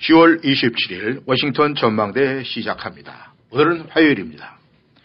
10월 27일 워싱턴 전망대 시작합니다. 오늘은 화요일입니다.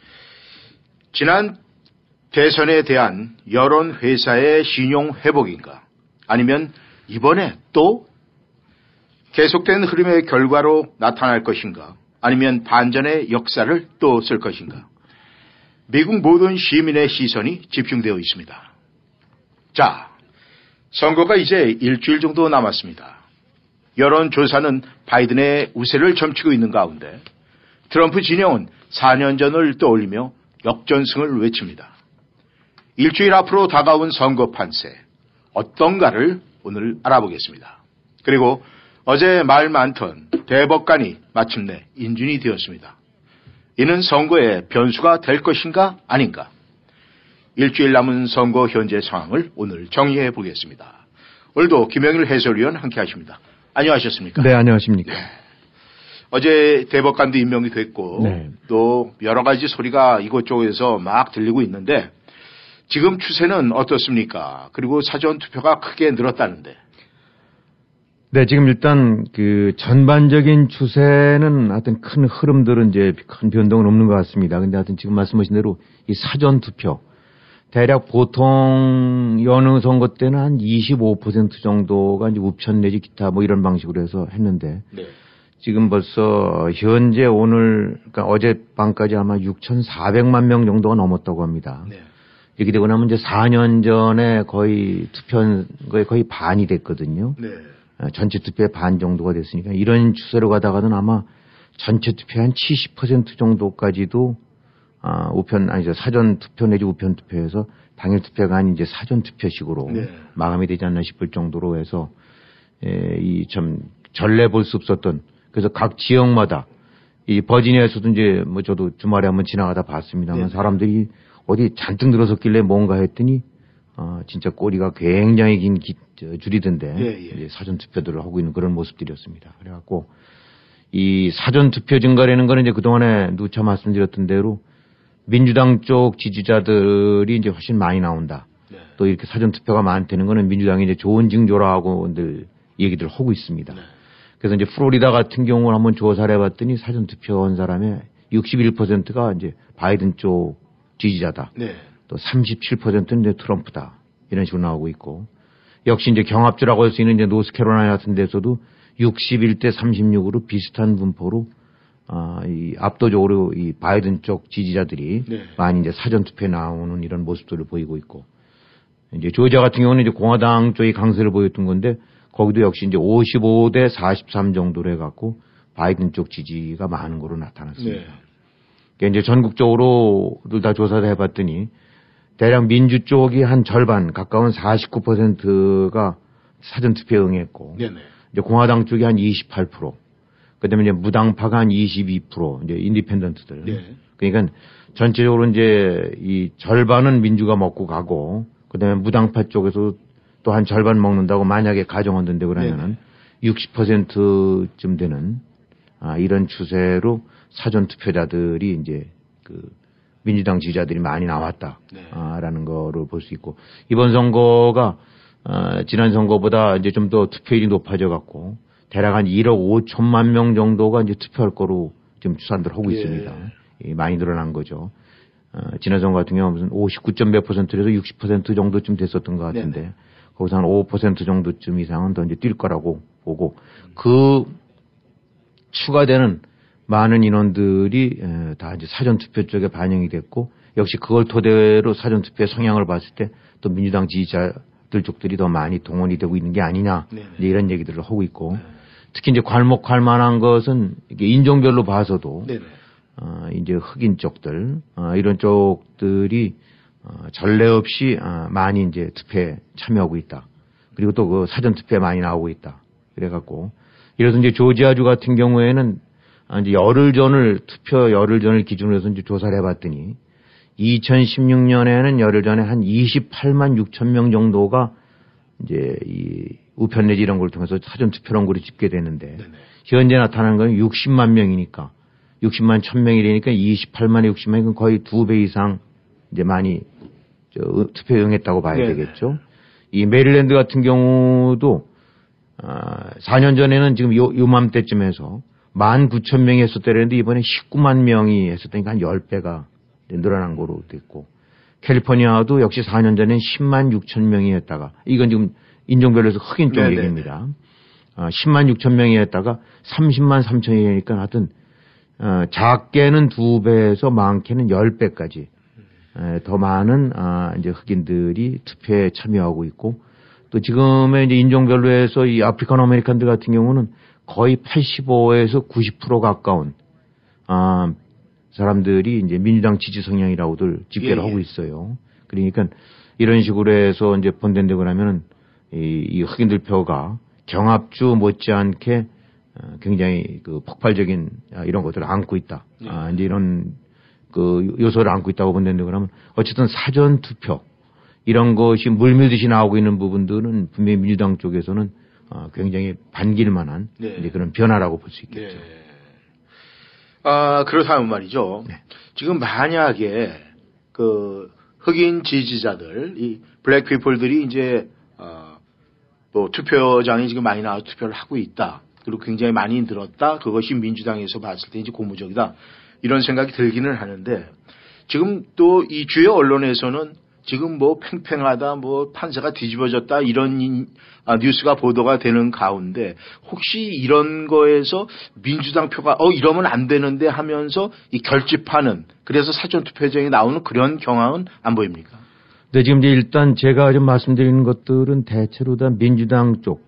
지난 대선에 대한 여론회사의 신용 회복인가, 아니면 이번에 또 계속된 흐름의 결과로 나타날 것인가, 아니면 반전의 역사를 또 쓸 것인가, 미국 모든 시민의 시선이 집중되어 있습니다. 자, 선거가 이제 일주일 정도 남았습니다. 여론조사는 바이든의 우세를 점치고 있는 가운데 트럼프 진영은 4년 전을 떠올리며 역전승을 외칩니다. 일주일 앞으로 다가온 선거 판세 어떤가를 오늘 알아보겠습니다. 그리고 어제 말 많던 대법관이 마침내 인준이 되었습니다. 이는 선거의 변수가 될 것인가 아닌가? 일주일 남은 선거 현재 상황을 오늘 정리해 보겠습니다. 오늘도 김영일 해설위원 함께 하십니다. 안녕하셨습니까? 네, 안녕하십니까. 네. 어제 대법관도 임명이 됐고 네. 또 여러 가지 소리가 이곳저곳에서 막 들리고 있는데 지금 추세는 어떻습니까? 그리고 사전투표가 크게 늘었다는데. 네, 지금 일단 그 전반적인 추세는 하여튼 큰 흐름들은 이제 큰 변동은 없는 것 같습니다. 근데 하여튼 지금 말씀하신 대로 이 사전투표 대략 보통 여느 선거 때는 한 25% 정도가 이제 우편 내지 기타 뭐 이런 방식으로 해서 했는데 네. 지금 벌써 현재 오늘 그러니까 어젯밤까지 아마 6,400만 명 정도가 넘었다고 합니다. 네. 이렇게 되고 나면 이제 4년 전에 거의 투표한 거에 거의 반이 됐거든요. 네. 전체 투표의 반 정도가 됐으니까 이런 추세로 가다가는 아마 전체 투표의 한 70% 정도까지도 사전 투표 내지 우편 투표에서 당일 투표가 아닌 이제 사전 투표식으로 네. 마감이 되지 않나 싶을 정도로 해서 이 참 전례 볼 수 없었던, 그래서 각 지역마다 이 버지니아에서도 이제 뭐 저도 주말에 한번 지나가다 봤습니다만 네. 사람들이 어디 잔뜩 늘어섰길래 뭔가 했더니 진짜 꼬리가 굉장히 긴 줄이던데 예. 사전 투표들을 하고 있는 그런 모습들이었습니다. 그래갖고 이 사전 투표 증가라는 거는 이제 그동안에 누차 말씀드렸던 대로 민주당 쪽 지지자들이 이제 훨씬 많이 나온다. 네. 또 이렇게 사전 투표가 많다는 거는 민주당이 이제 좋은 징조라고 늘 얘기들 하고 있습니다. 네. 그래서 이제 플로리다 같은 경우를 한번 조사를 해봤더니 사전 투표한 사람의 61%가 이제 바이든 쪽 지지자다. 네. 또 37%는 이제 트럼프다. 이런 식으로 나오고 있고. 역시 이제 경합주라고 할 수 있는 이제 노스캐롤라이나 같은 데서도 61대 36으로 비슷한 분포로 이 압도적으로 이 바이든 쪽 지지자들이 네. 많이 이제 사전 투표에 나오는 이런 모습들을 보이고 있고. 이제 조지아 같은 경우는 이제 공화당 쪽이 강세를 보였던 건데 거기도 역시 이제 55대 43 정도로 해갖고 바이든 쪽 지지가 많은 거로 나타났습니다. 네. 그러니까 이제 전국적으로들 다 조사를 해봤더니 대략 민주 쪽이 한 절반 가까운 49%가 사전 투표에 응했고, 네네. 이제 공화당 쪽이 한 28%, 그다음에 이제 무당파가 한 22%, 이제 인디펜던트들. 네. 그러니까 전체적으로 이제 이 절반은 민주가 먹고 가고, 그다음에 무당파 쪽에서 또 한 절반 먹는다고 만약에 가정한다는데 그러면은 60%쯤 되는 이런 추세로 사전 투표자들이 이제 그 민주당 지지자들이 많이 나왔다라는 거를 볼 수 있고, 이번 선거가 지난 선거보다 이제 좀 더 투표율이 높아져 갖고 대략 한 1억 5천만 명 정도가 이제 투표할 거로 지금 추산들 하고 있습니다. 많이 늘어난 거죠. 지난 선거 같은 경우는 무슨 59.몇%에서 60% 정도쯤 됐었던 것 같은데 네네. 거기서 한 5% 정도쯤 이상은 더 이제 뛸 거라고 보고, 그 추가되는 많은 인원들이 다 이제 사전 투표 쪽에 반영이 됐고, 역시 그걸 토대로 사전 투표의 성향을 봤을 때 또 민주당 지지자들 쪽들이 더 많이 동원이 되고 있는 게 아니냐, 이제 이런 얘기들을 하고 있고, 특히 이제 괄목할 만한 것은 이게 인종별로 봐서도 이제 흑인 쪽들 이런 쪽들이 전례 없이 많이 이제 투표에 참여하고 있다. 그리고 또 그 사전 투표에 많이 나오고 있다. 그래갖고 이래서 이제 조지아주 같은 경우에는 이제 투표 열흘 전을 기준으로 해서 이제 조사를 해봤더니 2016년에는 열흘 전에 한 28만 6천 명 정도가 이제 이 우편 내지 이런 걸 통해서 사전 투표를 원고를 집계되는데 현재 나타나는 건 60만 명이니까 60만 1,000명이 되니까 28만에 60만이 거의 2배 이상 이제 많이 투표에 응했다고 봐야 되겠죠. 이 메릴랜드 같은 경우도 4년 전에는 지금 요맘때쯤에서 19,000명이 했었다는데 이번에 19만 명이 했었다니까 한 10배가 늘어난 거로 됐고, 캘리포니아도 역시 4년 전엔 10만 6천 명이 했다가, 이건 지금 인종별로서 흑인 쪽 얘기입니다. 10만 6천 명이 했다가 30만 3천이 되니까 하여튼 작게는 2배에서 많게는 10배까지 더 많은 이제 흑인들이 투표에 참여하고 있고, 또 지금의 이제 인종별로 해서 이 아프리칸 아메리칸들 같은 경우는 거의 85에서 90% 가까운 사람들이 이제 민주당 지지 성향이라고들 집계를 하고 있어요. 그러니까 이런 식으로 해서 이제 본된다고 하면은 이 흑인들 표가 경합주 못지않게 굉장히 그 폭발적인 이런 것들을 안고 있다. 이제 이런 그 요소를 안고 있다고 본된다고 하면 어쨌든 사전 투표 이런 것이 물밀듯이 나오고 있는 부분들은 분명히 민주당 쪽에서는 굉장히 반길 만한 이제 그런 변화라고 볼 수 있겠죠. 그렇다면 말이죠. 지금 만약에 그 흑인 지지자들, 이 블랙 피플들이 이제 또 투표장에 지금 많이 나와서 투표를 하고 있다. 그리고 굉장히 많이 늘었다. 그것이 민주당에서 봤을 때 이제 고무적이다. 이런 생각이 들기는 하는데, 지금 또 이 주요 언론에서는 지금 뭐 팽팽하다, 뭐 판세가 뒤집어졌다, 이런 뉴스가 보도가 되는 가운데, 혹시 이런 거에서 민주당 표가 이러면 안 되는데 하면서 이 결집하는, 그래서 사전투표장에 나오는 그런 경향은 안 보입니까? 네, 지금 이제 일단 제가 좀 말씀드리는 것들은 대체로 다 민주당 쪽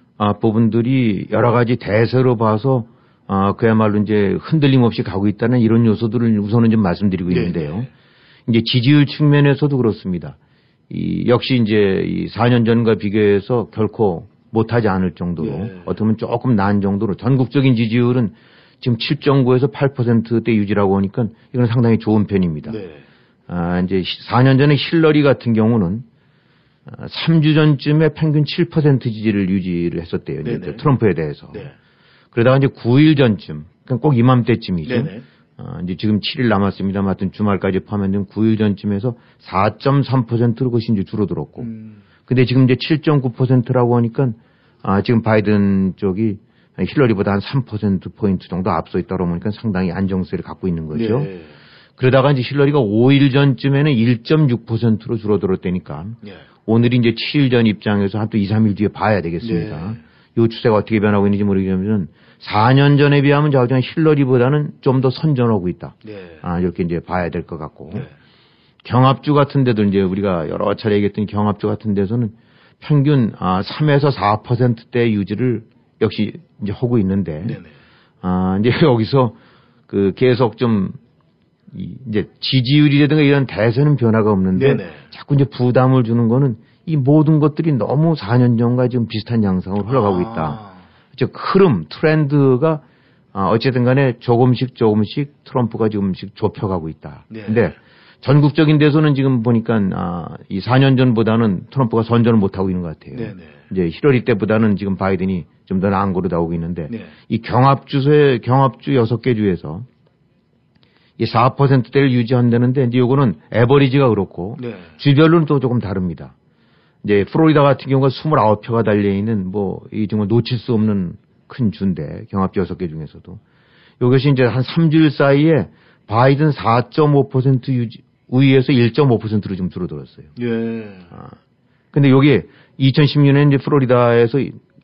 부분들이 여러 가지 대세로 봐서 그야말로 이제 흔들림 없이 가고 있다는 이런 요소들을 우선은 좀 말씀드리고 있는데요. 이제 지지율 측면에서도 그렇습니다. 역시 이제 이 4년 전과 비교해서 결코 못하지 않을 정도로 어떻게 보면 조금 나은 정도로 전국적인 지지율은 지금 7.9에서 8%대 유지라고 하니까 이건 상당히 좋은 편입니다. 이제 4년 전에 힐러리 같은 경우는 3주 전쯤에 평균 7% 지지를 유지를 했었대요. 이제 트럼프에 대해서. 그러다가 이제 9일 전쯤, 그러니까 꼭 이맘때쯤이죠. 이제 지금 7일 남았습니다만 하여튼 주말까지 포함하면 9일 전쯤에서 4.3%로 그것이 이제 줄어들었고. 근데 지금 이제 7.9%라고 하니까 지금 바이든 쪽이 힐러리보다 한 3%포인트 정도 앞서 있다고 보니까 상당히 안정세를 갖고 있는 거죠. 그러다가 이제 힐러리가 5일 전쯤에는 1.6%로 줄어들었다니까. 오늘이 이제 7일 전 입장에서 한 또 2, 3일 뒤에 봐야 되겠습니다. 이 추세가 어떻게 변하고 있는지 모르겠지만 4년 전에 비하면 자우장 힐러리보다는 좀 더 선전하고 있다. 이렇게 이제 봐야 될 것 같고. 경합주 같은 데도 이제 우리가 여러 차례 얘기했던 경합주 같은 데서는 평균 3에서 4%대 유지를 역시 이제 하고 있는데 이제 여기서 그 계속 좀 이제 지지율이라든가 이런 대세는 변화가 없는데 자꾸 이제 부담을 주는 거는 이 모든 것들이 너무 4년 전과 지금 비슷한 양상으로 흘러가고 있다. 즉 흐름, 트렌드가 어쨌든 간에 조금씩 트럼프가 지금씩 좁혀가고 있다. 근데 전국적인 데서는 지금 보니까 이 4년 전보다는 트럼프가 선전을 못하고 있는 것 같아요. 이제 힐러리 때보다는 지금 바이든이 좀 더 나은 거로 나오고 있는데 이 경합주 6개 주에서 이 4%대를 유지한다는데 이제 요거는 에버리지가 그렇고 주별로는 또 조금 다릅니다. 이제 플로리다 같은 경우가 29표가 달려있는 이 정말 놓칠 수 없는 큰 주인데 경합주 6개 중에서도 이것이 이제 한 3주일 사이에 바이든 4.5% 유지 우위에서 1.5%로 좀 줄어들었어요. 근데 요게 2016년 이제 플로리다에서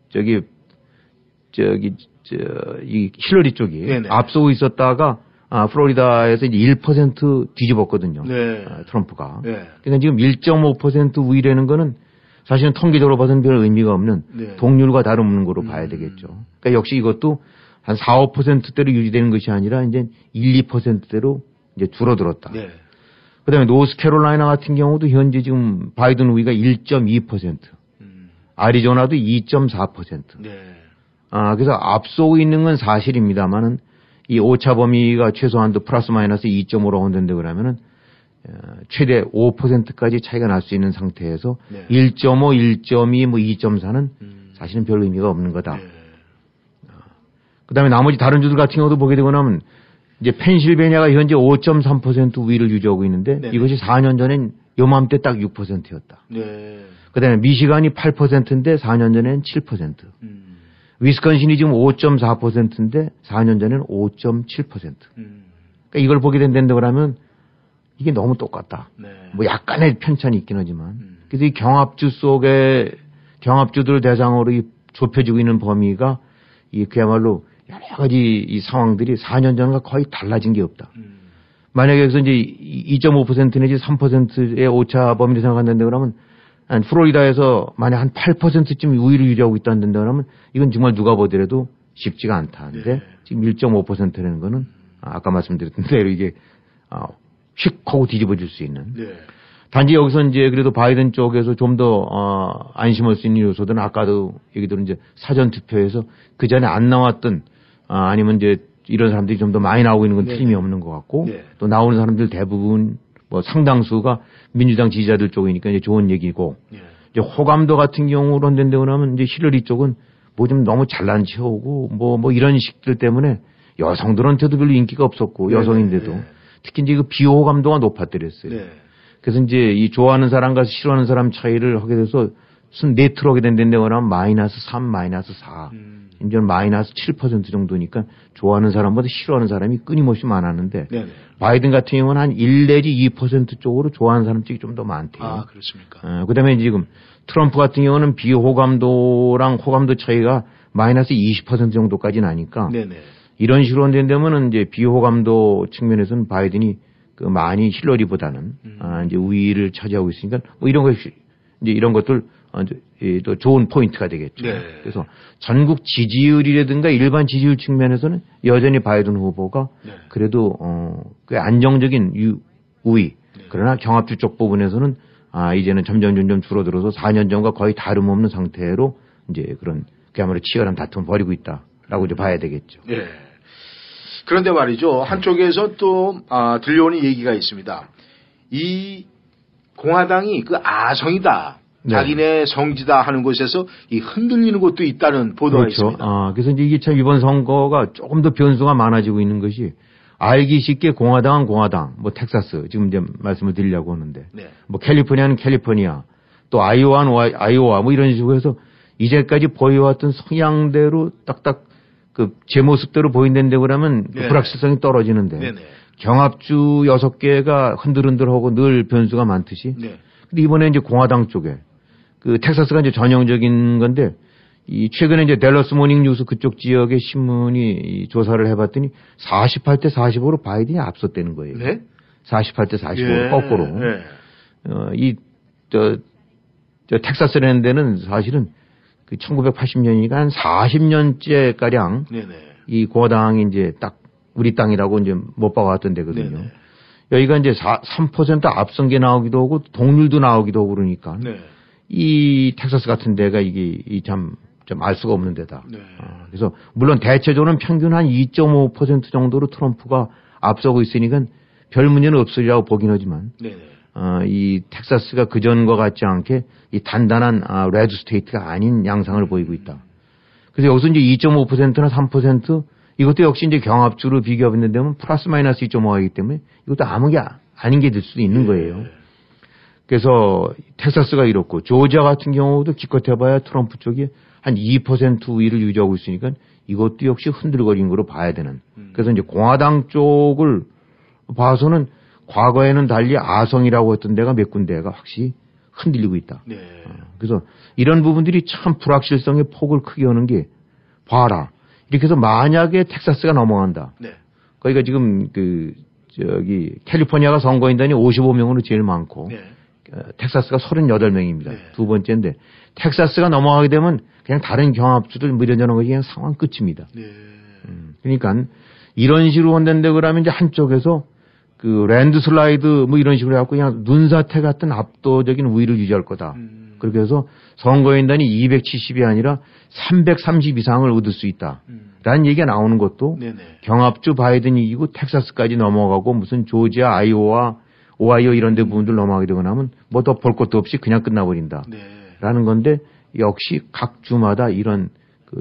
이 힐러리 쪽이 앞서고 있었다가 플로리다에서 이제 1% 뒤집었거든요. 트럼프가. 그러니까 지금 1.5% 우위라는 거는 사실은 통계적으로 봐서는 별 의미가 없는 동률과 다름없는 거로 봐야 되겠죠. 그러니까 역시 이것도 한 4, 5%대로 유지되는 것이 아니라 이제 1, 2%대로 이제 줄어들었다. 그다음에 노스캐롤라이나 같은 경우도 현재 지금 바이든 우위가 1.2%, 아리조나도 2.4%. 그래서 앞서고 있는 건 사실입니다만은 이 오차 범위가 최소한도 플러스 마이너스 2.5로 온다는데 그러면은 최대 5%까지 차이가 날 수 있는 상태에서 1.5, 1.2, 2.4는 사실은 별 의미가 없는 거다. 그다음에 나머지 다른 주들 같은 경우도 보게 되고 나면 이제 펜실베니아가 현재 5.3% 우위를 유지하고 있는데 이것이 4년 전엔 요맘때 딱 6%였다. 그다음에 미시간이 8%인데 4년 전엔 7%. 위스콘신이 지금 5.4%인데 4년 전에는 5.7%. 그러니까 이걸 보게 된다고 하면 이게 너무 똑같다. 네. 뭐 약간의 편차는 있긴 하지만. 그래서 이 경합주 속에 경합주들 대상으로 이 좁혀지고 있는 범위가 이 그야말로 여러 가지 이 상황들이 4년 전과 거의 달라진 게 없다. 만약에 여기서 이제 2.5% 내지 3%의 오차 범위를 생각한다는데 그러면 한 플로리다에서 만약 한 8%쯤 우위를 유지하고 있다는데 그러면 이건 정말 누가 보더라도 쉽지가 않다는데 네. 지금 1.5%라는 거는 아까 말씀드렸던 대로 이게 휙 하고 뒤집어질 수 있는. 네. 단지 여기서 이제 그래도 바이든 쪽에서 좀 더 안심할 수 있는 요소들은 아까도 얘기 들은 이제 사전 투표에서 그 전에 안 나왔던 아니면 이제 이런 사람들이 좀 더 많이 나오고 있는 건 네. 틀림이 없는 것 같고 네. 또 나오는 사람들 대부분 뭐 상당수가 민주당 지지자들 쪽이니까 이제 좋은 얘기고 네. 이제 호감도 같은 경우로 된다고 하면 이제 힐러리 쪽은 뭐 좀 너무 잘난 체하고 뭐 이런 식들 때문에 여성들한테도 별로 인기가 없었고 여성인데도 네. 특히 이제 그 비호감도가 높았더랬어요. 네. 그래서 이제 이 좋아하는 사람과 싫어하는 사람 차이를 하게 돼서 순 네트로 하게 된다고 하면 -3, -4. 이제 -7% 정도니까 좋아하는 사람보다 싫어하는 사람이 끊임없이 많았는데 네. 바이든 같은 경우는 한 1 내지 2% 쪽으로 좋아하는 사람 쪽이 좀 더 많대요. 아, 그렇습니까? 그다음에 지금 트럼프 같은 경우는 비호감도랑 호감도 차이가 -20% 정도까지 나니까 네네. 이런 식으로 된다면은 이제 비호감도 측면에서는 바이든이 그 많이 힐러리보다는 이제 우위를 차지하고 있으니까 뭐 이런 것이 이제 이런 것들 또 좋은 포인트가 되겠죠. 네. 그래서 전국 지지율이라든가 일반 지지율 측면에서는 여전히 바이든 후보가 네. 그래도 꽤 안정적인 우위. 네. 그러나 경합주 쪽 부분에서는 이제는 점점 줄어들어서 4년 전과 거의 다름없는 상태로 이제 그런 그야말로 치열한 다툼을 벌이고 있다라고 이제 봐야 되겠죠. 네. 그런데 말이죠. 한쪽에서 또 들려오는 얘기가 있습니다. 이 공화당이 그 아성이다. 네. 자기네 성지다 하는 곳에서 이 흔들리는 곳도 있다는 보도가 그렇죠. 있습니다. 그래서 이제 이게 참 이번 선거가 조금 더 변수가 많아지고 있는 것이 알기 쉽게 공화당은 공화당, 뭐 텍사스 지금 이제 말씀을 드리려고 하는데, 네. 뭐 캘리포니아는 캘리포니아, 또 아이오와는 아이오와 뭐 이런 식으로 해서 이제까지 보여왔던 성향대로 딱딱 그 제 모습대로 보인다는데 그러면 그 네. 불확실성이 떨어지는데 네네. 경합주 6개가 흔들흔들하고 늘 변수가 많듯이. 네. 근데 이번에 이제 공화당 쪽에 그 텍사스가 이제 전형적인 건데 이 최근에 이제 댈러스 모닝 뉴스 그쪽 지역의 신문이 이 조사를 해봤더니 48대 45로 바이든이 앞섰다는 거예요. 네. 48대 45로 예. 거꾸로. 네. 저 텍사스라는 데는 사실은 그 1980년이니까 한 40년째 가량 네네. 이 공화당이 이제 딱 우리 땅이라고 이제 못 박아왔던 데거든요. 네네. 여기가 이제 3% 앞선 게 나오기도 하고 동률도 나오기도 하고 그러니까 네. 이 텍사스 같은 데가 이게 좀 알 수가 없는 데다. 네. 그래서 물론 대체적으로는 평균 한 2.5% 정도로 트럼프가 앞서고 있으니까 별 문제는 없으리라고 보긴 하지만 네네. 이 텍사스가 그전과 같지 않게 이 단단한 레드 스테이트가 아닌 양상을 보이고 있다. 그래서 여기서 이제 2.5%나 3% 이것도 역시 이제 경합주로 비교하는 데면 플러스 마이너스 2.5이기 때문에 이것도 아무 게 아닌 게 될 수도 있는 거예요. 그래서 텍사스가 이렇고 조지아 같은 경우도 기껏 해봐야 트럼프 쪽이 한 2% 우위를 유지하고 있으니까 이것도 역시 흔들거리는 거로 봐야 되는. 그래서 이제 공화당 쪽을 봐서는 과거에는 달리 아성이라고 했던 데가 몇 군데가 확실히 흔들리고 있다. 네. 그래서 이런 부분들이 참 불확실성의 폭을 크게 하는 게 봐라. 이렇게 해서 만약에 텍사스가 넘어간다. 네. 거기가 지금 캘리포니아가 선거인단이 55명으로 제일 많고 네. 텍사스가 38명입니다. 네. 두 번째인데 tek사스가 넘어가게 되면 그냥 다른 경합주들 뭐 이런저런 것이 그냥 상황 끝입니다. 네. 그러니까 이런 식으로 한다는데 그러면 이제 한쪽에서 그 랜드 슬라이드 뭐 이런 식으로 해갖고 그냥 눈사태 같은 압도적인 우위를 유지할 거다. 그렇게 해서 선거인단이 270이 아니라 330 이상을 얻을 수 있다. 라는 얘기가 나오는 것도 네네. 경합주 바이든이 이기고 텍사스까지 넘어가고 무슨 조지아, 아이오와 오하이오 이런 데 부분들 넘어가게 되거나 하면 뭐 더 볼 것도 없이 그냥 끝나버린다. 네. 라는 건데 역시 각 주마다 이런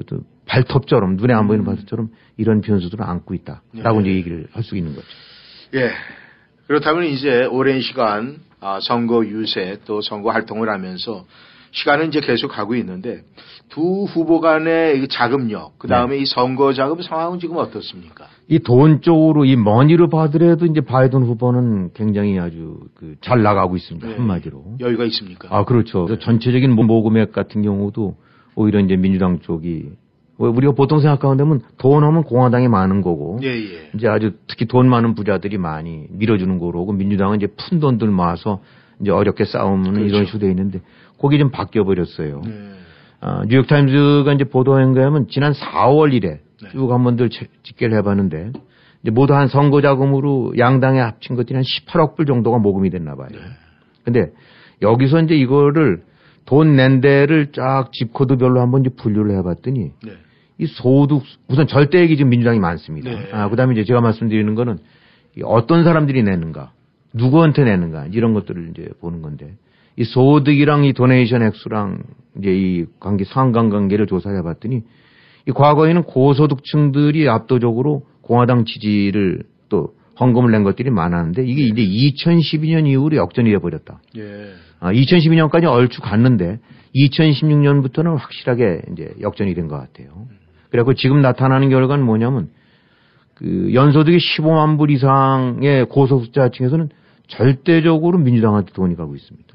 발톱처럼 눈에 안 보이는 발톱처럼 이런 변수들을 안고 있다라고 이제 얘기를 할 수 있는 거죠. 예. 그렇다면 이제 오랜 시간 선거 유세 또 선거 활동을 하면서 시간은 이제 계속 가고 있는데 두 후보 간의 이 자금력, 그 다음에 이 선거 자금 상황은 지금 어떻습니까? 이 돈 쪽으로 이 머니로 봐더라도 이제 바이든 후보는 굉장히 아주 잘 나가고 있습니다. 한마디로. 여유가 있습니까? 아, 그렇죠. 전체적인 모금액 같은 경우도 오히려 이제 민주당 쪽이 우리가 보통 생각하면 돈 하면 공화당이 많은 거고. 이제 아주 특히 돈 많은 부자들이 많이 밀어주는 거로 민주당은 이제 푼 돈들 모아서 이제 어렵게 싸우는 그렇죠. 이런 식으로 돼 있는데 그게 좀 바뀌어 버렸어요. 뉴욕타임즈가 이제 보도한 거에 하면 지난 4월 1일 쭉 한번들 집계를 해봤는데 이제 모두 한 선거 자금으로 양당에 합친 것들이 한 18억 불 정도가 모금이 됐나 봐요. 근데 여기서 이제 이거를 돈 낸 데를 쫙 집코드별로 한번 이제 분류를 해봤더니 이 소득 우선 절대액이 지금 민주당이 많습니다. 그다음에 이제 제가 말씀드리는 거는 어떤 사람들이 내는가, 누구한테 내는가 이런 것들을 이제 보는 건데 이 소득이랑 이 도네이션 액수랑 이제 이 관계 상관관계를 조사해봤더니 이 과거에는 고소득층들이 압도적으로 공화당 지지를 또 헌금을 낸 것들이 많았는데 이게 이제 2012년 이후로 역전이 돼버렸다. 2012년까지 얼추 갔는데 2016년부터는 확실하게 이제 역전이 된 것 같아요. 그래갖고 지금 나타나는 결과는 뭐냐면 그 연소득이 15만 불 이상의 고소득자층에서는 절대적으로 민주당한테 돈이 가고 있습니다.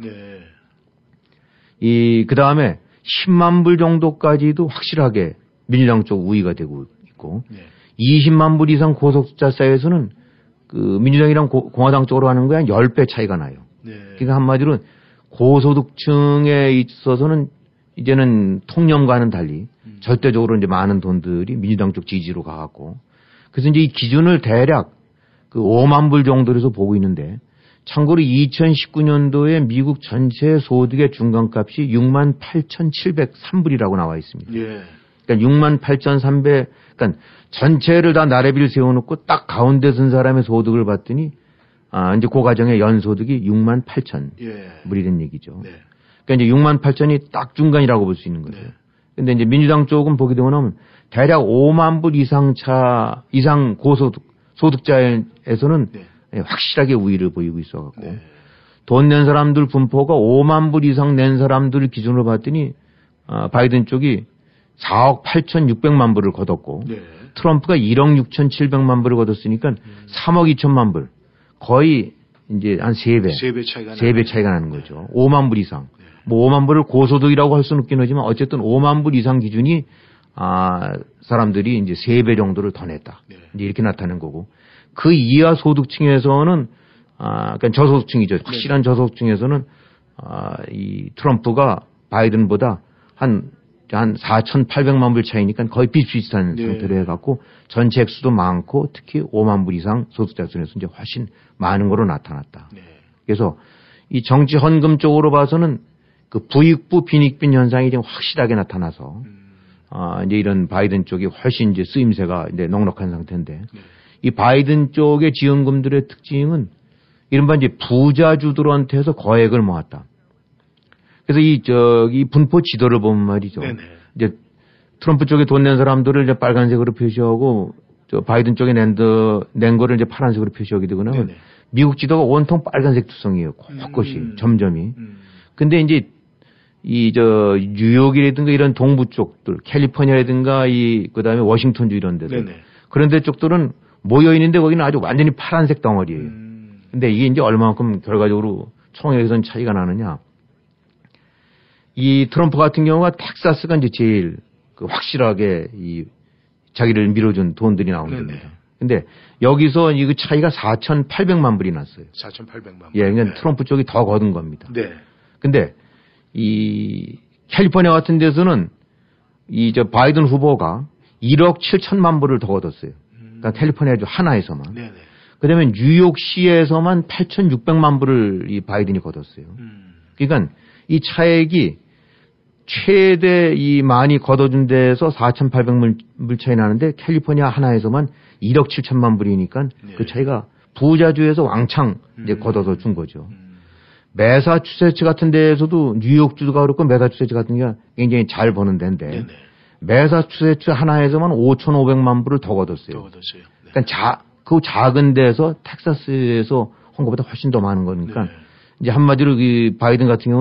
그 다음에 10만 불 정도까지도 확실하게 민주당 쪽 우위가 되고 있고 20만 불 이상 고소득자 사이에서는 그 민주당이랑 공화당 쪽으로 하는 거에 한 10배 차이가 나요. 그러니까 한마디로 고소득층에 있어서는 이제는 통념과는 달리 절대적으로 이제 많은 돈들이 민주당 쪽 지지로 가갖고 그래서 이제 이 기준을 대략 그 5만 불 정도로 해서 보고 있는데 참고로 2019년도에 미국 전체 소득의 중간값이 68,703불이라고 나와 있습니다. 그러니까 68,300, 그러니까 전체를 다 나래비를 세워놓고 딱 가운데 선 사람의 소득을 봤더니 이제 그 가정의 연소득이 68,000불이 된 얘기죠. 그러니까 이제 68,000이 딱 중간이라고 볼 수 있는 거죠. 근데 이제 민주당 쪽은 보게 되면 대략 5만 불 이상 소득자에서는 확실하게 우위를 보이고 있어갖고 돈 낸 사람들 분포가 5만 불 이상 낸 사람들을 기준으로 봤더니 바이든 쪽이 4억 8,600만 불을 거뒀고 트럼프가 1억 6,700만 불을 거뒀으니까 3억 2천만 불 거의 이제 한 3배 차이가 나는 거죠. 5만 불 이상. 뭐 5만 불을 고소득이라고 할 수는 없긴 하지만 어쨌든 5만 불 이상 기준이 사람들이 이제 3배 정도를 더 냈다. 이제 이렇게 나타나는 거고 그 이하 소득층에서는 그러니까 저소득층이죠. 확실한 저소득층에서는 이 트럼프가 바이든보다 한 4,800만 불 차이니까 거의 비슷비슷한 상태로 해갖고 전체 액수도 많고 특히 5만 불 이상 소득자 중에서 이제 훨씬 많은 거로 나타났다. 그래서 이 정치 헌금 쪽으로 봐서는 그 부익부 빈익빈 현상이 좀 확실하게 나타나서 이제 이런 바이든 쪽이 훨씬 이제 쓰임새가 이제 넉넉한 상태인데 이 바이든 쪽의 지원금들의 특징은 이른바 이제 부자주들한테서 거액을 모았다. 그래서 이 분포 지도를 보면 말이죠. 이제 트럼프 쪽에 돈 낸 사람들을 이제 빨간색으로 표시하고 바이든 쪽에 낸 거를 이제 파란색으로 표시하게 되고 나면 미국 지도가 온통 빨간색 투성이에요. 곳곳이 점점이. 근데 이제 뉴욕이라든가 이런 동부 쪽들, 캘리포니아라든가 그다음에 워싱턴주 이런 데들. 그런 데 쪽들은 모여 있는데 거기는 아주 완전히 파란색 덩어리예요. 근데 이게 이제 얼마만큼 결과적으로 총액에선 차이가 나느냐. 이 트럼프 같은 경우가 텍사스가 이제 제일 확실하게 자기를 밀어준 돈들이 나오는 겁니다. 근데 여기서 이 차이가 4,800만 불이 났어요. 4,800만 불. 그러니까 트럼프 쪽이 더 거둔 겁니다. 근데 이 캘리포니아 같은 데서는 바이든 후보가 1억 7천만 불을 더 얻었어요. 그러니까 캘리포니아주 하나에서만. 그다음에 뉴욕시에서만 8,600만 불을 이 바이든이 거뒀어요. 그러니까 이 차액이 최대 많이 걷어준 데에서 4,800만 불 차이 나는데 캘리포니아 하나에서만 1억 7천만 불이니까 그 차이가 부자주에서 왕창 이제 걷어서 준 거죠. 매사추세츠 같은 데에서도 뉴욕주가 그렇고 매사추세츠 같은 게 굉장히 잘 버는 데인데 매사추세츠 하나에서만 5,500만 불을 더 걷었어요. 그러니까 그 작은 데에서 텍사스에서 한 것보다 훨씬 더 많은 거니까 이제 한마디로 이 바이든 같은 경우는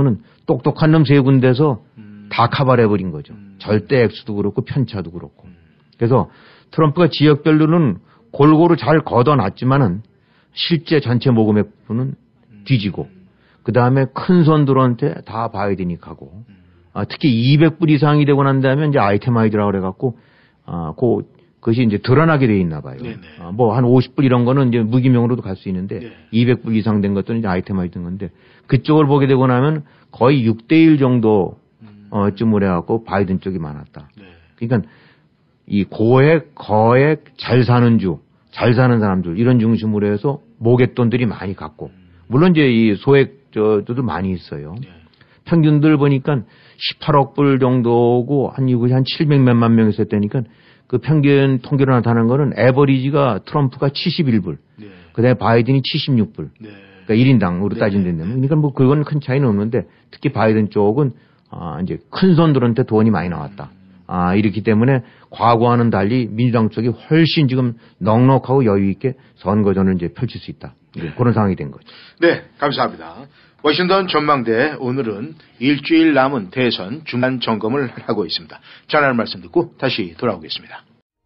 똑똑한 놈 세 군데서 다 카바해버린 거죠. 절대 액수도 그렇고 편차도 그렇고. 그래서 트럼프가 지역별로는 골고루 잘 걷어놨지만은 실제 전체 모금의 부분은 뒤지고 그 다음에 큰 손들한테 다 바이든이 가고 특히 200불 이상이 되고 난 다음에 이제 아이템아이드라고 그래갖고 그것이 이제 드러나게 돼 있나 봐요. 뭐 한 50불 이런 거는 이제 무기명으로도 갈 수 있는데 네. 200불 이상 된 것들은 이제 아이템아이드인 건데 그쪽을 보게 되고 나면 거의 6대1 정도 쯤을 해갖고 바이든 쪽이 많았다. 네. 그러니까 이 고액, 거액, 잘 사는 잘 사는 사람들 이런 중심으로 해서 모갯돈들이 많이 갔고 물론 이제 이 소액저도 많이 있어요. 네. 평균들 보니까 18억 불 정도고 이곳이 한 700몇만 명 있었다니까 그 평균 통계로 나타나는 거는 에버리지가 트럼프가 71불, 네. 그다음에 바이든이 76불. 네. 그러니까 1인당으로 따진다면 그러니까 뭐 그건 큰 차이는 없는데 특히 바이든 쪽은 이제 큰 손들한테 돈이 많이 나왔다. 이렇기 때문에 과거와는 달리 민주당 쪽이 훨씬 지금 넉넉하고 여유 있게 선거전을 이제 펼칠 수 있다. 그런 상황이 된 거죠. 네, 감사합니다. 워싱턴 전망대 오늘은 일주일 남은 대선 중간 점검을 하고 있습니다. 전하는 말씀 듣고 다시 돌아오겠습니다.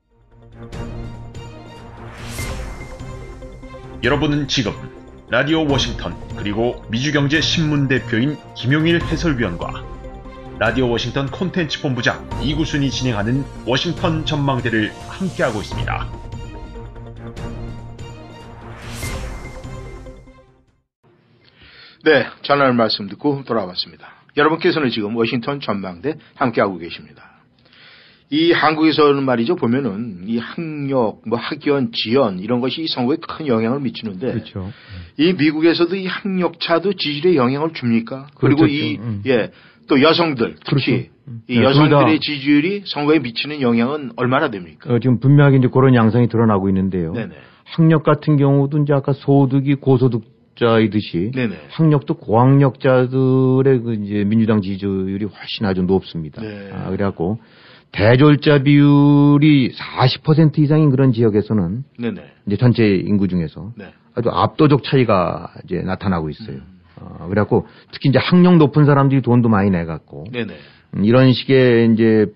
여러분은 지금 라디오 워싱턴 그리고 미주경제신문 대표인 김용일 해설위원과 라디오 워싱턴 콘텐츠 본부장 이구순이 진행하는 워싱턴 전망대를 함께하고 있습니다. 네, 전하는 말씀 듣고 돌아왔습니다. 여러분께서는 지금 워싱턴 전망대 함께하고 계십니다. 이 한국에서는 말이죠, 보면은 이 학력, 학연, 지연 이런 것이 선거에 큰 영향을 미치는데, 그렇죠. 이 미국에서도 이 학력차도 지지율에 영향을 줍니까? 그리고 또 여성들, 특히 그렇죠. 이 여성들의 지지율이 선거에 미치는 영향은 얼마나 됩니까? 지금 분명하게 이제 그런 양상이 드러나고 있는데요. 네네. 학력 같은 경우도 이제 아까 소득이 고소득자이듯이 네네. 학력도 고학력자들의 그 이제 민주당 지지율이 훨씬 아주 높습니다. 네. 그래갖고 대졸자 비율이 40% 이상인 그런 지역에서는 네네. 이제 전체 인구 중에서 네. 아주 압도적 차이가 이제 나타나고 있어요. 그래갖고 특히 이제 학력 높은 사람들이 돈도 많이 내갖고 네네. 이런 식의 이제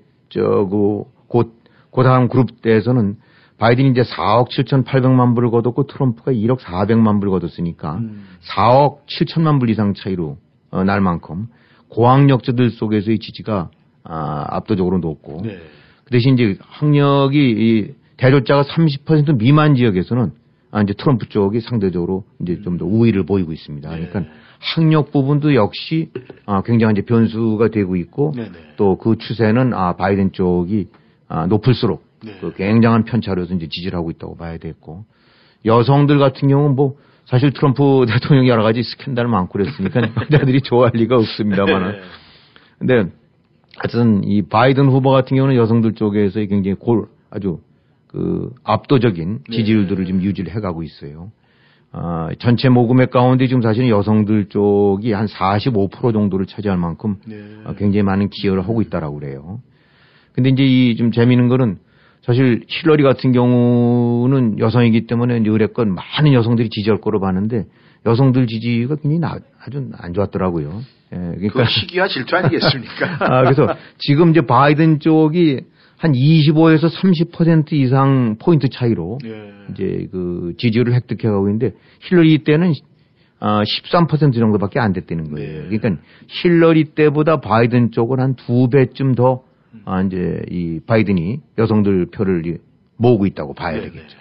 그 다음 그룹 대에서는 바이든이 이제 4억 7,800만 불을 거뒀고 트럼프가 1억 400만 불을 거뒀으니까 4억 7천만 불 이상 차이로 날 만큼 고학력자들 속에서의 지지가 압도적으로 높고 네. 그 대신 이제 학력이 이 대졸자가 30% 미만 지역에서는 이제 트럼프 쪽이 상대적으로 이제 좀 더 우위를 보이고 있습니다. 그러니까 학력 부분도 역시 굉장히 이제 변수가 되고 있고 또 그 추세는 바이든 쪽이 높을수록 그 굉장한 편차로서 이제 지지를 하고 있다고 봐야 되겠고 여성들 같은 경우는 뭐 사실 트럼프 대통령이 여러 가지 스캔들 많고 그랬으니까 여자들이 좋아할 리가 없습니다만 근데 하여튼 이 바이든 후보 같은 경우는 여성들 쪽에서 굉장히 아주 그 압도적인 지지율들을 지금 유지를 해가고 있어요. 전체 모금액 가운데 지금 사실은 여성들 쪽이 한 45% 정도를 차지할 만큼 굉장히 많은 기여를 하고 있다라고 그래요. 근데 이제 이 좀 재미있는 거는 사실 힐러리 같은 경우는 여성이기 때문에 이제 의뢰껏 많은 여성들이 지지할 거로 봤는데 여성들 지지가 굉장히 아주 안 좋았더라고요. 그러니까 시기와 질투 아니겠습니까? 그래서 지금 이제 바이든 쪽이 한 25에서 30% 이상 포인트 차이로 이제 그 지지율을 획득해가고 있는데 힐러리 때는 13% 정도밖에 안 됐다는 거예요. 그러니까 힐러리 때보다 바이든 쪽은 한 2배쯤 더 이제 이 바이든이 여성들 표를 모으고 있다고 봐야 되겠죠.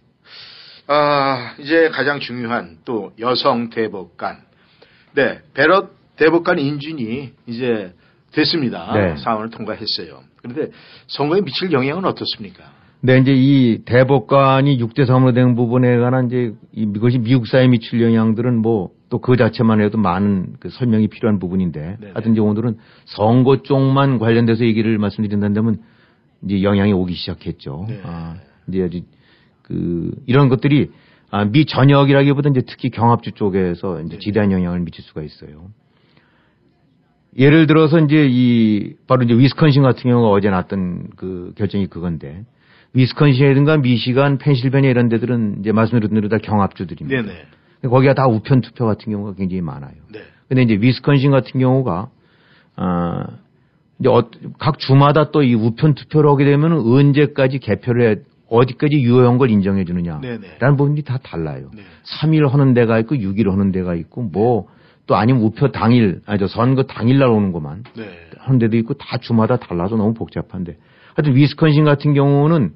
이제 가장 중요한 또 여성 대법관. 네, 베럿 대법관 인준이 이제 됐습니다. 네. 상원을 통과했어요. 그런데 선거에 미칠 영향은 어떻습니까? 네, 이제 이 대법관이 6대 3으로 된 부분에 관한 이제 이것이 미국 사회에 미칠 영향들은 뭐 또 그 자체만 해도 많은 그 설명이 필요한 부분인데 하여튼 이제 오늘은 선거 쪽만 관련돼서 얘기를 말씀드린다면 이제 영향이 오기 시작했죠. 이제 아주 이런 것들이 미 전역이라기보다 이제 특히 경합주 쪽에서 이제 지대한 영향을 미칠 수가 있어요. 예를 들어서 이제 바로 이제 위스콘신 같은 경우가 어제 났던 그 결정이 그건데 위스콘신이라든가 미시간, 펜실베니아 이런 데들은 이제 말씀드린 대로 다 경합주들입니다. 거기가 다 우편 투표 같은 경우가 굉장히 많아요. 근데 이제 위스콘신 같은 경우가 이제 각 주마다 또 이 우편 투표를 하게 되면 언제까지 개표를 해, 어디까지 유효한 걸 인정해 주느냐라는 부분이 다 달라요. 네. 3일 하는 데가 있고 6일 하는 데가 있고 뭐 또 아니면 우표 당일, 선거 당일날 오는 것만 하는 데도 있고 다 주마다 달라서 너무 복잡한데. 하여튼 위스콘신 같은 경우는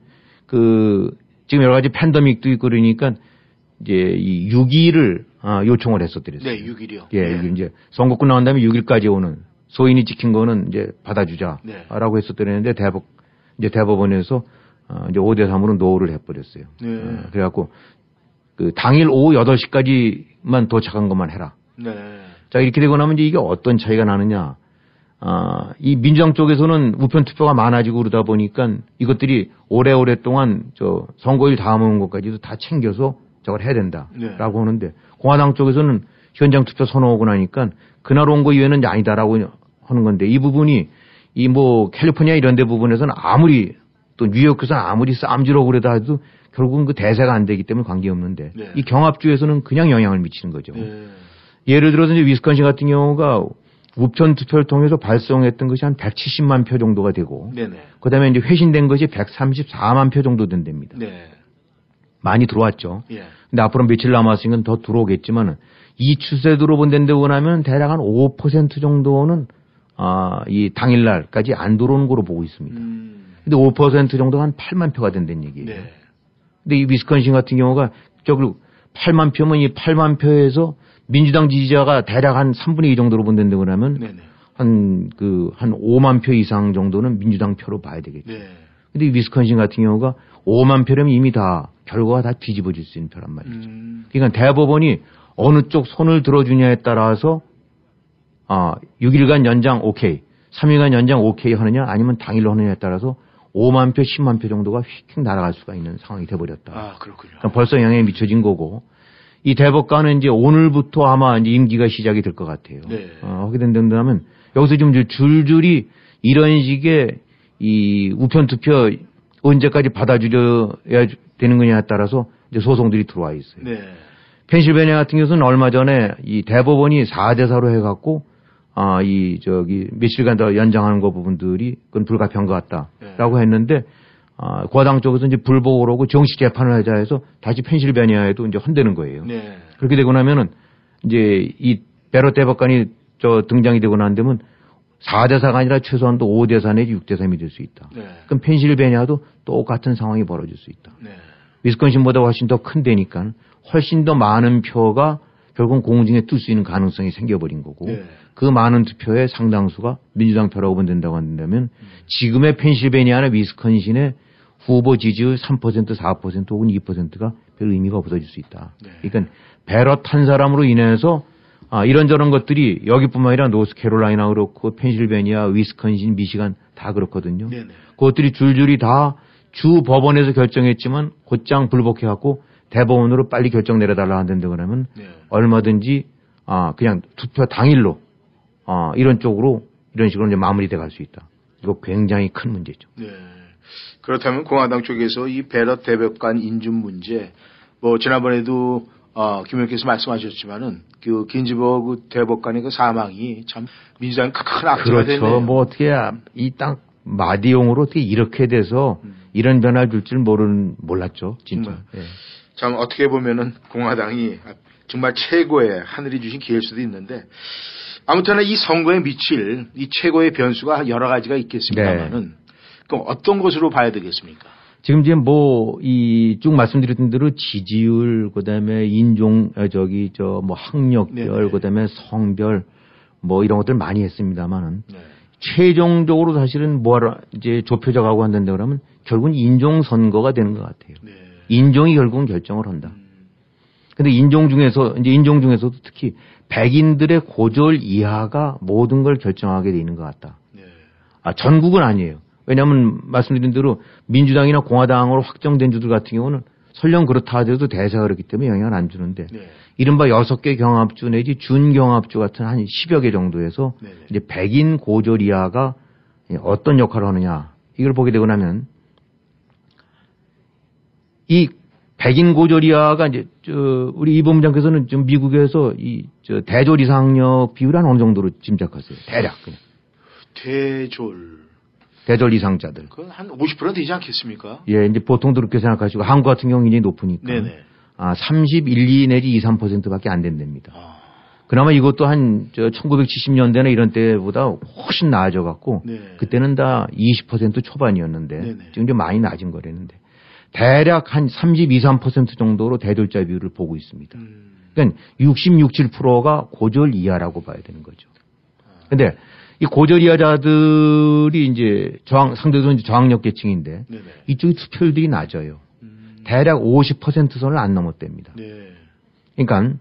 지금 여러 가지 팬데믹도 있고 그러니까 이제 이 6일을 요청을 했었더랬어요. 네, 6일이요. 예, 이제 선거권 나온 다음에 6일까지 오는 소인이 지킨 거는 이제 받아주자라고 했었더랬는데 이제 대법원에서 이제 5대3으로 노를 해버렸어요. 그래갖고 당일 오후 8시까지만 도착한 것만 해라. 네. 자, 이렇게 되고 나면 이제 이게 어떤 차이가 나느냐. 이 민주당 쪽에서는 우편 투표가 많아지고 그러다 보니까 이것들이 오래오랫동안 선거일 다음 온 것까지도 다 챙겨서 저걸 해야 된다라고 하는데 공화당 쪽에서는 현장 투표 선언하고 나니까 그날 온 거 이외에는 아니다라고 하는 건데 이 부분이 캘리포니아 이런 데 부분에서는 아무리 또 뉴욕에서는 아무리 쌈지르고 그러다 해도 결국은 그 대세가 안 되기 때문에 관계없는데 이 경합주에서는 그냥 영향을 미치는 거죠. 예를 들어서 이제 위스콘신 같은 경우가 우편 투표를 통해서 발송했던 것이 한 170만 표 정도가 되고 그다음에 이제 회신된 것이 134만 표 정도 된답니다. 많이 들어왔죠. 근데 앞으로 며칠 남았으니까 더 들어오겠지만은 이 추세대로 본다고 하면 대략 한 5% 정도는 이 당일날까지 안 들어오는 거로 보고 있습니다. 근데 5% 정도가 한 8만 표가 된다는 얘기예요. 근데 이 위스콘신 같은 경우가 8만 표면 이 8만 표에서 민주당 지지자가 대략 한 3분의 2 정도로 본다고 하면 한 5만 표 이상 정도는 민주당 표로 봐야 되겠죠. 근데 이 위스콘신 같은 경우가 5만 표라면 이미 다 결과가 다 뒤집어질 수 있는 표란 말이죠. 그러니까 대법원이 어느 쪽 손을 들어주냐에 따라서 6일간 연장 오케이, 3일간 연장 오케이 하느냐 아니면 당일로 하느냐에 따라서 5만 표, 10만 표 정도가 휙 날아갈 수가 있는 상황이 돼버렸다. 그렇군요. 그러니까 벌써 영향이 미쳐진 거고 이 대법관은 이제 오늘부터 아마 이제 임기가 시작이 될 것 같아요. 하게 된다면 여기서 좀 줄줄이 이런 식의 이 우편 투표 언제까지 받아들여야 되는 거냐에 따라서 이제 소송들이 들어와 있어요. 펜실베니아 같은 경우는 얼마 전에 이 대법원이 4대4로 해갖고 며칠간 더 연장하는 거 부분들이 그건 불가피한 것 같다라고 했는데 공화당 쪽에서 이제 불복을 하고 정식 재판을 하자 해서 다시 펜실베니아에도 이제 헌대는 거예요. 그렇게 되고 나면은 이제 이 베럿 대법관이 등장이 되고 난 다음에 4대4가 아니라 최소한도 5대4 내지 6대3이 될 수 있다. 그럼 펜실베니아도 똑같은 상황이 벌어질 수 있다. 위스콘신보다 훨씬 더 큰 데니까 훨씬 더 많은 표가 결국은 공중에 뜰 수 있는 가능성이 생겨버린 거고 그 많은 투표의 상당수가 민주당 표라고 본다고 한다면 지금의 펜실베니아나 위스콘신의 후보 지지율 3%, 4% 혹은 2%가 별 의미가 없어질 수 있다. 그러니까 베럿 한 사람으로 인해서 이런저런 것들이 여기뿐만 아니라 노스캐롤라이나 그렇고 펜실베니아, 위스콘신, 미시간 다 그렇거든요. 그것들이 줄줄이 다 주 법원에서 결정했지만 곧장 불복해갖고 대법원으로 빨리 결정 내려달라 한다고 그러면 얼마든지 그냥 투표 당일로 이런 쪽으로 이런 식으로 이제 마무리돼 갈 수 있다. 이거 굉장히 큰 문제죠. 그렇다면 공화당 쪽에서 이 베럿 대법관 인준 문제 지난번에도 김 의원께서 말씀하셨지만은 그 긴즈버그 대법관의 그 사망이 참 민주당 큰 악재가 됐네요. 그렇죠. 어떻게 이 땅 마디용으로 어떻게 이렇게 돼서 이런 변화를 줄 줄 몰랐죠. 진짜. 참 어떻게 보면은 공화당이 정말 최고의 하늘이 주신 기회일 수도 있는데 아무튼 이 선거에 미칠 이 최고의 변수가 여러 가지가 있겠습니다만은 그럼 어떤 것으로 봐야 되겠습니까? 지금 이제 쭉 말씀드렸던 대로 지지율, 그다음에 인종, 학력별, 그다음에 성별, 이런 것들 많이 했습니다만은 최종적으로 사실은 이제 좁혀져가고 한다고 그러면 결국은 인종 선거가 되는 것 같아요. 인종이 결국은 결정을 한다. 근데 인종 중에서도 특히 백인들의 고졸 이하가 모든 걸 결정하게 되는 것 같다. 전국은 아니에요. 왜냐하면 말씀드린 대로 민주당이나 공화당으로 확정된 주들 같은 경우는 설령 그렇다 하더라도 대세가 그렇기 때문에 영향을 안 주는데 이른바 6개 경합주 내지 준경합주 같은 한 10여 개 정도에서 이제 백인 고졸 이하가 어떤 역할을 하느냐 이걸 보게 되고 나면 이 백인 고졸 이하가 이제 우리 이 본부장께서는 좀 미국에서 대졸 이상력 비율은 어느 정도로 짐작하세요? 대략 그냥. 대졸 이상자들. 그건 한 50% 되지 않겠습니까? 예, 이제 보통도 그렇게 생각하시고 한국 같은 경우는 굉장히 높으니까. 네네. 31, 2 내지 2, 3%밖에 안 된답니다. 그나마 이것도 한 1970년대나 이런 때보다 훨씬 나아져 갖고 네. 그때는 다 20% 초반이었는데 네네. 지금 좀 많이 낮은 거라는데 대략 한 32, 3% 정도로 대졸자 비율을 보고 있습니다. 그러니까 66, 7%가 고졸 이하라고 봐야 되는 거죠. 근데 이 고졸 이하자들이 이제 상대적으로 이제 저학력 계층인데 네네. 이쪽이 투표율들이 낮아요. 대략 50% 선을 안 넘었답니다. 네. 그러니까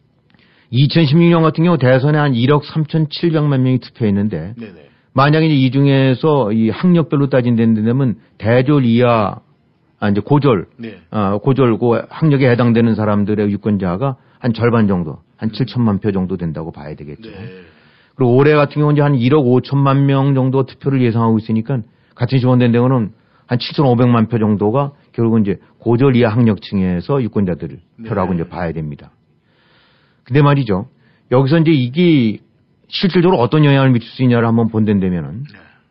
2016년 같은 경우 대선에 한 1억 3,700만 명이 투표했는데 네네. 만약에 이 중에서 이 학력별로 따진다면 대졸 이하 이제 고졸 네. 고졸고 학력에 해당되는 사람들의 유권자가 한 절반 정도 한 7천만 표 정도 된다고 봐야 되겠죠. 네. 그리고 올해 같은 경우는 이제 한 1억 5천만 명 정도 투표를 예상하고 있으니까 같은 지원된 데는 한 7,500만 표 정도가 결국은 이제 고졸 이하 학력층에서 유권자들을 표라고 이제 봐야 됩니다. 근데 말이죠. 여기서 이제 이게 실질적으로 어떤 영향을 미칠 수 있냐를 한번 본다면은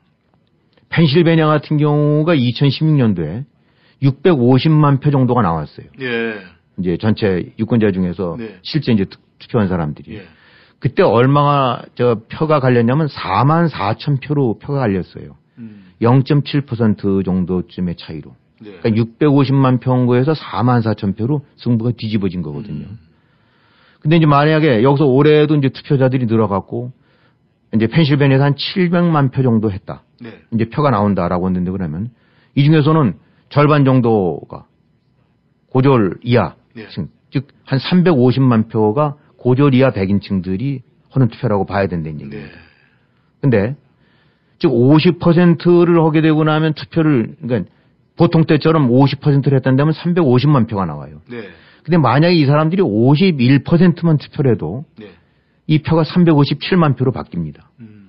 펜실베니아 같은 경우가 2016년도에 650만 표 정도가 나왔어요. 예. 이제 전체 유권자 중에서 네. 실제 이제 투표한 사람들이. 예. 그때 얼마가 표가 갈렸냐면 4만 4천 표로 표가 갈렸어요. 0.7% 정도쯤의 차이로. 네. 그러니까 650만 표에서 4만 4천 표로 승부가 뒤집어진 거거든요. 근데 이제 만약에 여기서 올해도 이제 투표자들이 늘어갔고 이제 펜실베니아에서 한 700만 표 정도 했다. 네. 이제 표가 나온다라고 했는데 그러면 이 중에서는 절반 정도가 고졸 이하, 네. 즉 한 350만 표가 고졸 이하 백인층들이 하는 투표라고 봐야 된다는 얘기입니다. 네. 근데 즉 50%를 하게 되고 나면 투표를 그러니까 보통 때처럼 50%를 했다면 350만 표가 나와요. 네. 근데 만약에 이 사람들이 51%만 투표를 해도 네. 이 표가 357만 표로 바뀝니다.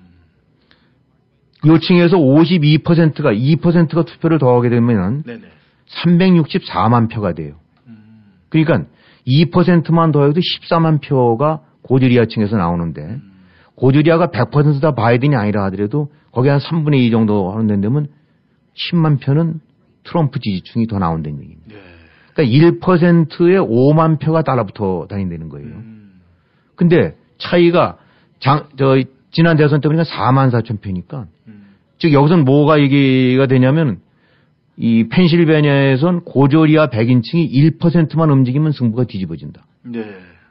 요층에서 52%가 2%가 투표를 더하게 되면 네네. 364만 표가 돼요. 그러니까 2%만 더해도 14만 표가 고졸 이하층에서 나오는데 고졸 이하가 100%다 바이든이 아니라 하더라도 거기 한 3분의 2 정도 하는 데면 10만 표는 트럼프 지지층이 더 나온다는 얘기입니다. 네. 그러니까 1%에 5만 표가 따라붙어 다닌다는 거예요. 근데 차이가 지난 대선 때 보니까 4만 4천 표니까 즉 여기서는 뭐가 얘기가 되냐면 이 펜실베니아에선 고졸 이하 백인층이 1%만 움직이면 승부가 뒤집어진다. 네.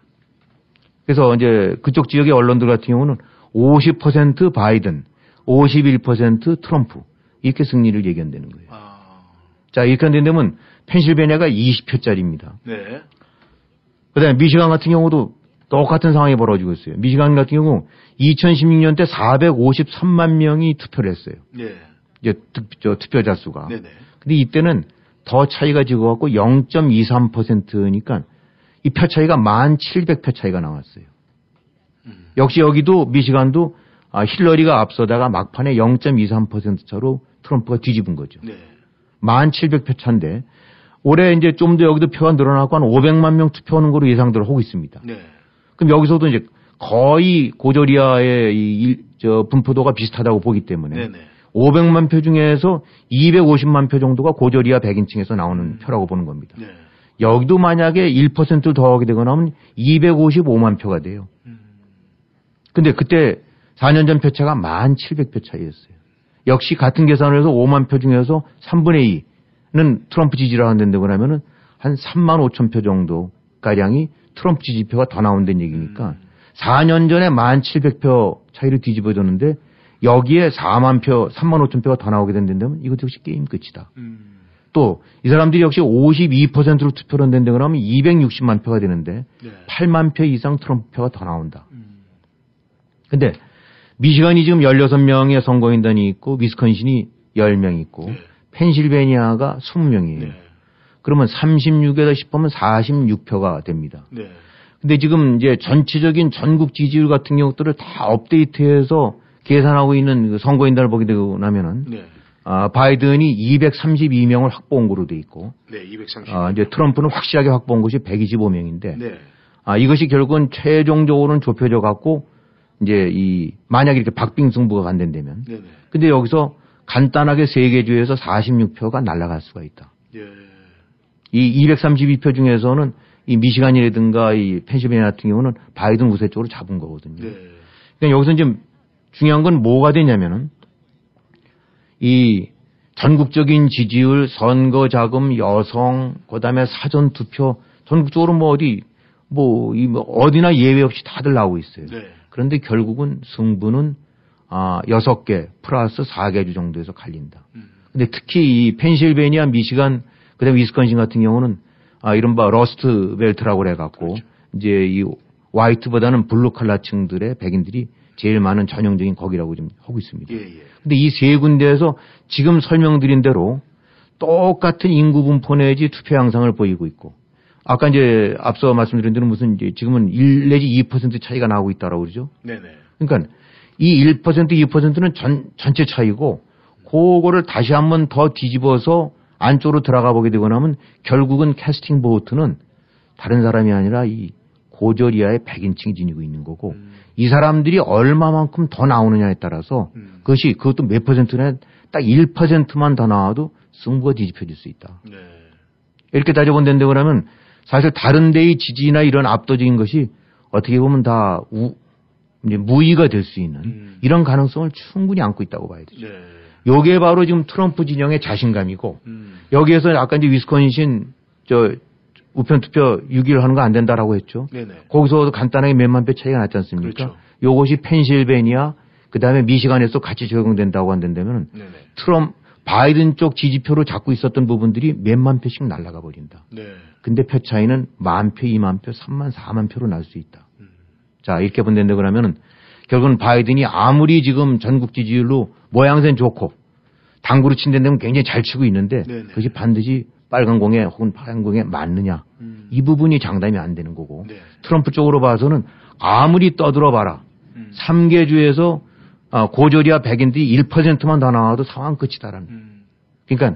그래서 이제 그쪽 지역의 언론들 같은 경우는 50% 바이든, 51% 트럼프 이렇게 승리를 예견되는 거예요. 자, 이렇게 된다면 펜실베니아가 20표짜리입니다. 네. 그다음에 미시간 같은 경우도 똑같은 상황이 벌어지고 있어요. 미시간 같은 경우 2016년 때 453만 명이 투표를 했어요. 네. 이제 투표자 수가. 네네. 근데 이때는 더 차이가 지고갖고 0.23%니까 이 표 차이가 1,700표 차이가 나왔어요. 역시 여기도 미시간도 힐러리가 앞서다가 막판에 0.23% 차로 트럼프가 뒤집은 거죠. 네. 1,700표 차인데 올해 이제 좀 더 여기도 표가 늘어나고 한 500만 명 투표하는 거로 예상들을 하고 있습니다. 네. 그럼 여기서도 이제 거의 고졸 이하의 분포도가 비슷하다고 보기 때문에 네네. 500만 표 중에서 250만 표 정도가 고졸 이하 백인층에서 나오는 표라고 보는 겁니다. 네. 여기도 만약에 1% 더하게 되거나 하면 255만 표가 돼요. 근데 그때 4년 전 표차가 1,700표 차이였어요. 역시 같은 계산을 해서 5만 표 중에서 3분의 2는 트럼프 지지를 한다고 그러면은 한 3만 5천 표 정도 가량이 트럼프 지지표가 더 나온다는 얘기니까 4년 전에 1,700표 차이를 뒤집어줬는데 여기에 4만 표, 3만 5천 표가 더 나오게 된다면 이것도 역시 게임 끝이다. 또 이 사람들이 역시 52%로 투표를 한다고 그러면 260만 표가 되는데 네. 8만 표 이상 트럼프 표가 더 나온다. 근데 미시간이 지금 16명의 선거인단이 있고 위스콘신이 10명 있고 네. 펜실베니아가 20명이에요. 네. 그러면 36에다 10하면 46표가 됩니다. 네. 근데 지금 이제 전체적인 전국 지지율 같은 경우들을 다 업데이트해서 계산하고 있는 그 선거인단을 보게 되고 나면은 네. 바이든이 232명을 확보한 거로 돼 있고 네. 230. 이제 트럼프는 확실하게 확보한 것이 125명인데 네. 이것이 결국은 최종적으로는 좁혀져 갖고 이제 만약에 이렇게 박빙승부가 간다면. 네네. 근데 여기서 간단하게 3개 주에서 46표가 날아갈 수가 있다. 예. 이 232표 중에서는 이 미시간이라든가 이 펜실베니아 같은 경우는 바이든 우세 쪽으로 잡은 거거든요. 네. 그러니까 여기서 지금 중요한 건 뭐가 되냐면은 이 전국적인 지지율, 선거 자금, 여성, 그다음에 사전 투표 전국적으로 어디나 예외 없이 다들 나오고 있어요. 네. 그런데 결국은 승부는 6개 플러스 4개 주 정도에서 갈린다. 근데 특히 이 펜실베니아, 미시간, 그다음에 위스콘신 같은 경우는 이른바 러스트 벨트라고 그래갖고 그렇죠. 이제 이 화이트보다는 블루 칼라층들의 백인들이 제일 많은 전형적인 거기라고 좀 하고 있습니다. 예, 예. 근데 이 세 군데에서 지금 설명드린 대로 똑같은 인구 분포 내지 투표 양상을 보이고 있고 아까 이제 앞서 말씀드린 대로 무슨 이제 지금은 1 내지 2% 차이가 나오고 있다라고 그러죠. 네네. 그러니까 이 1%, 2%는 전체 차이고 그거를 다시 한번 더 뒤집어서 안쪽으로 들어가 보게 되고 나면 결국은 캐스팅 보트는 다른 사람이 아니라 이 고저리아의 백인층이 지니고 있는 거고 이 사람들이 얼마만큼 더 나오느냐에 따라서 그것도 몇 퍼센트나 딱 1%만 더 나와도 승부가 뒤집혀질 수 있다. 네. 이렇게 따져본다는데 그러면 사실 다른 데의 지지나 이런 압도적인 것이 어떻게 보면 다 이제 무의가 될 수 있는 이런 가능성을 충분히 안고 있다고 봐야 되죠. 네. 요게 바로 지금 트럼프 진영의 자신감이고 여기에서 아까 이제 위스콘신 우편 투표 6일 하는 거 안 된다라고 했죠. 네네. 거기서 간단하게 몇만 표 차이가 났지 않습니까? 그렇죠. 요것이 펜실베니아 그다음에 미시간에서 같이 적용된다고 한다면 네네. 바이든 쪽 지지표로 잡고 있었던 부분들이 몇만 표씩 날아가 버린다. 네. 근데 표 차이는 10,000표, 20,000표, 3만, 4만 표로 날 수 있다. 자, 이렇게 본다는데 그러면은 결국은 바이든이 아무리 지금 전국 지지율로 모양새는 좋고 당구로 친다면 굉장히 잘 치고 있는데 네네. 그것이 반드시 빨간 공에 혹은 파란 공에 맞느냐 이 부분이 장담이 안 되는 거고 네. 트럼프 쪽으로 봐서는 아무리 떠들어봐라 3개 주에서 고저리아 백인들이 1%만 더 나와도 상황 끝이다라는 그러니까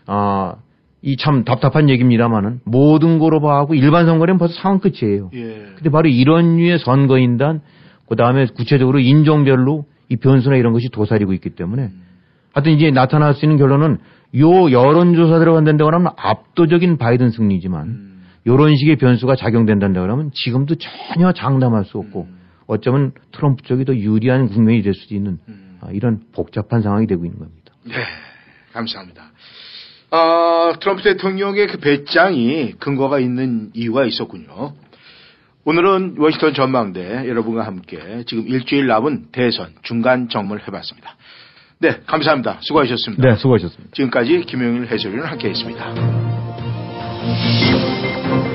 이 참 답답한 얘기입니다만은 모든 거로 봐하고 일반 선거는 벌써 상황 끝이에요. 예. 근데 바로 이런 류의 선거인단 그다음에 구체적으로 인종별로 이 변수나 이런 것이 도사리고 있기 때문에 하여튼 이제 나타날 수 있는 결론은 요 여론조사대로 간다고 하면 압도적인 바이든 승리지만 요런 식의 변수가 작용된다고 하면 지금도 전혀 장담할 수 없고 어쩌면 트럼프 쪽이 더 유리한 국면이 될 수도 있는 이런 복잡한 상황이 되고 있는 겁니다. 네. 감사합니다. 트럼프 대통령의 그 배짱이 근거가 있는 이유가 있었군요. 오늘은 워싱턴 전망대 여러분과 함께 지금 일주일 남은 대선 중간 점검을 해봤습니다. 네, 감사합니다. 수고하셨습니다. 네, 수고하셨습니다. 지금까지 김용일 해설위원 함께했습니다.